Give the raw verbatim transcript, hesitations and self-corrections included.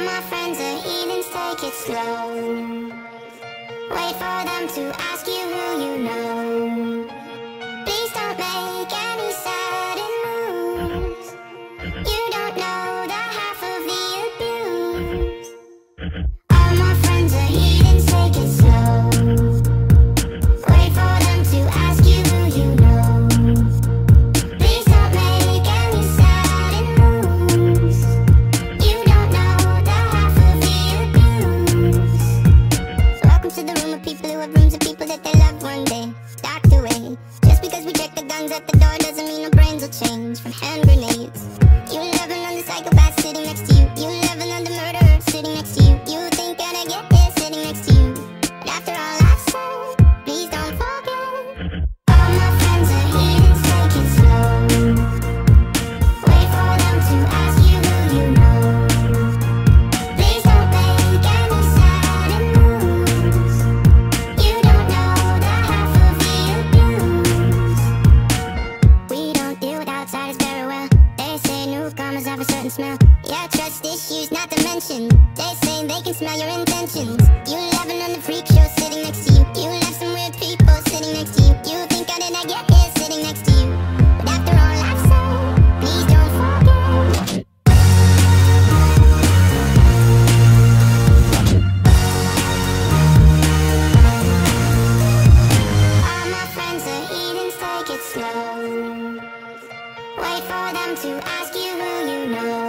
All my friends are heathens, take it slow. Wait for them to ask you who you know. Please don't make any sudden moves. You don't know the half of the abuse. All my friends are heathens, take it slow. Wait for them to ask you who you know. Please don't make any sudden moves. You don't know the half of the abuse. Welcome to the room of people who have rooms of people that they love one day docked away. Just because we check the guns at the door doesn't mean our brains will change from hand grenades. You love another psychopath sitting next to you. You love another murderer sitting next to you. You think I'd get here sitting next to you. But after all I've said, please don't forget. All my friends are heathens, take it slow. Wait for them to ask you who you know. Please don't make any sudden moves. You don't know the half of the abuse. We don't deal with outsiders very well. They say newcomers have a certain smell. Yeah, trust issues not to mention. They say they can smell your intentions. You love another freak show sitting next to you. You love some weird people sitting next to you. You think I did not get here sitting next to you. But after all I've said, please don't forget. All my friends are heathens, take it slow. Wait for them to ask you who you know.